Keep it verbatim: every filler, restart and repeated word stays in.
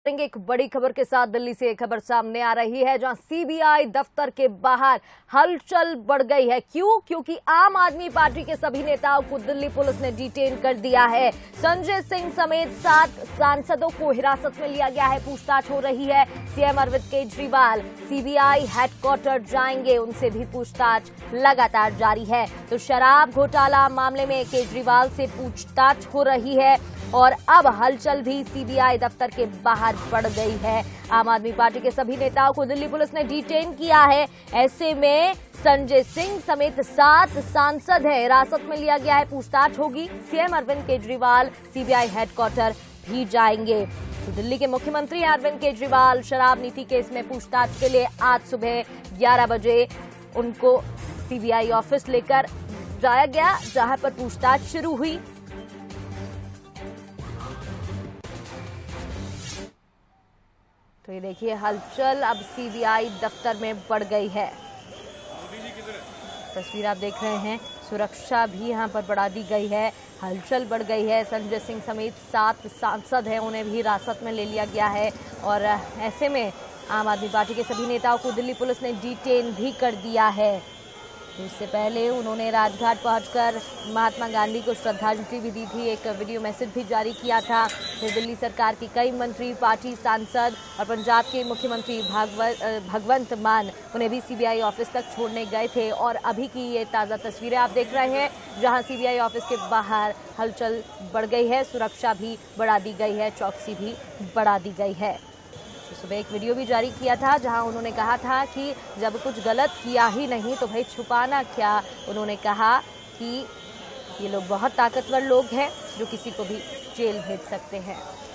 काटेंगे एक बड़ी खबर के साथ। दिल्ली से एक खबर सामने आ रही है जहां सीबीआई दफ्तर के बाहर हलचल बढ़ गई है। क्यों? क्योंकि आम आदमी पार्टी के सभी नेताओं को दिल्ली पुलिस ने डिटेन कर दिया है। संजय सिंह समेत सात सांसदों को हिरासत में लिया गया है, पूछताछ हो रही है। CM Arvind Kejriwal CBI headquarter जाएंगे, उनसे भी पूछताछ लगातार जारी है। तो शराब घोटाला मामले में केजरीवाल से पूछताछ हो रही है और अब हलचल भी सीबीआई दफ्तर के बाहर बढ़ गई है। आम आदमी पार्टी के सभी नेताओं को दिल्ली पुलिस ने डिटेन किया है। ऐसे में संजय सिंह समेत सात सांसद हैं, हिरासत में लिया गया है, पूछताछ होगी। CM Arvind Kejriwal CBI headquarter भी जाएंगे। तो दिल्ली के मुख्यमंत्री अरविंद केजरीवाल शराब नीति केस में पूछताछ के लिए आज सुबह ग्यारह बजे उनको सीबीआई ऑफिस लेकर जाया गया, जहां पर पूछताछ शुरू हुई। तो ये देखिए हलचल अब सीबीआई दफ्तर में बढ़ गई है। तस्वीर आप देख रहे हैं, सुरक्षा भी यहां पर बढ़ा दी गई है, हलचल बढ़ गई है। संजय सिंह समेत सात सांसद हैं, उन्हें भी हिरासत में ले लिया गया है और ऐसे में आम आदमी पार्टी के सभी नेताओं को दिल्ली पुलिस ने डिटेन भी कर दिया है। इससे पहले उन्होंने राजघाट पहुंचकर महात्मा गांधी को श्रद्धांजलि भी दी थी, एक वीडियो मैसेज भी जारी किया था। फिर दिल्ली सरकार के कई मंत्री, पार्टी सांसद और पंजाब के मुख्यमंत्री भगवंत मान उन्हें भी सीबीआई ऑफिस तक छोड़ने गए थे। और अभी की ये ताज़ा तस्वीरें आप देख रहे हैं, जहां सीबीआई ऑफिस के बाहर हलचल बढ़ गई है, सुरक्षा भी बढ़ा दी गई है, चौकसी भी बढ़ा दी गई है। सुबह एक वीडियो भी जारी किया था जहां उन्होंने कहा था कि जब कुछ गलत किया ही नहीं तो भाई छुपाना क्या। उन्होंने कहा कि ये लोग बहुत ताकतवर लोग हैं जो किसी को भी जेल भेज सकते हैं।